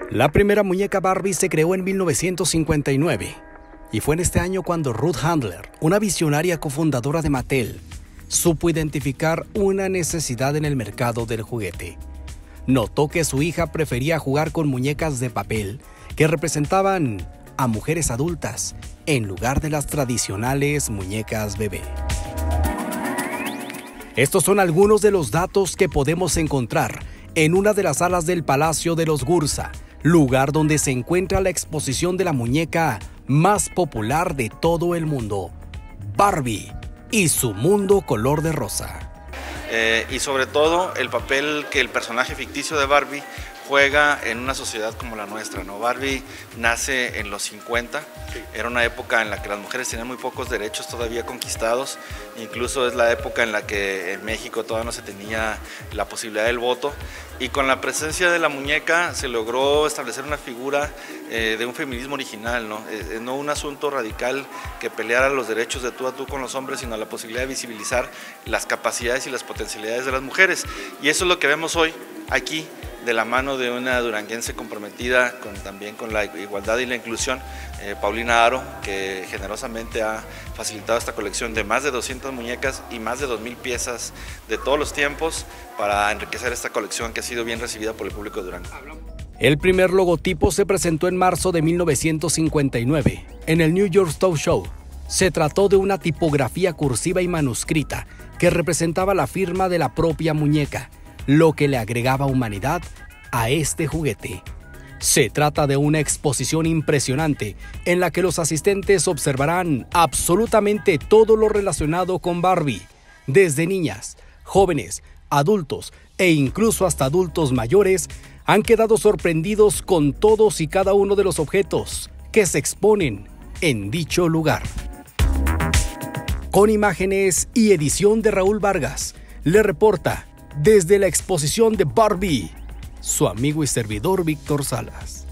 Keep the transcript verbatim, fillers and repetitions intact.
La primera muñeca Barbie se creó en mil novecientos cincuenta y nueve y fue en este año cuando Ruth Handler, una visionaria cofundadora de Mattel, supo identificar una necesidad en el mercado del juguete. Notó que su hija prefería jugar con muñecas de papel que representaban a mujeres adultas en lugar de las tradicionales muñecas bebé. Estos son algunos de los datos que podemos encontrar en una de las salas del Palacio de los Gursa, lugar donde se encuentra la exposición de la muñeca más popular de todo el mundo, Barbie y su mundo color de rosa. Eh, y sobre todo el papel que el personaje ficticio de Barbie juega en una sociedad como la nuestra, ¿no? Barbie nace en los cincuenta, era una época en la que las mujeres tenían muy pocos derechos todavía conquistados, incluso es la época en la que en México todavía no se tenía la posibilidad del voto, y con la presencia de la muñeca se logró establecer una figura eh, de un feminismo original, ¿no? Eh, no un asunto radical que peleara los derechos de tú a tú con los hombres, sino la posibilidad de visibilizar las capacidades y las potencialidades de las mujeres, y eso es lo que vemos hoy aquí, de la mano de una duranguense comprometida con, también con la igualdad y la inclusión, eh, Paulina Aro, que generosamente ha facilitado esta colección de más de doscientas muñecas y más de dos mil piezas de todos los tiempos para enriquecer esta colección que ha sido bien recibida por el público de Durango. El primer logotipo se presentó en marzo de mil novecientos cincuenta y nueve en el New York Stock Show. Se trató de una tipografía cursiva y manuscrita que representaba la firma de la propia muñeca, lo que le agregaba humanidad a este juguete. Se trata de una exposición impresionante en la que los asistentes observarán absolutamente todo lo relacionado con Barbie, desde niñas, jóvenes, adultos e incluso hasta adultos mayores han quedado sorprendidos con todos y cada uno de los objetos que se exponen en dicho lugar. Con imágenes y edición de Raúl Vargas, le reporta desde la exposición de Barbie, su amigo y servidor Víctor Salas.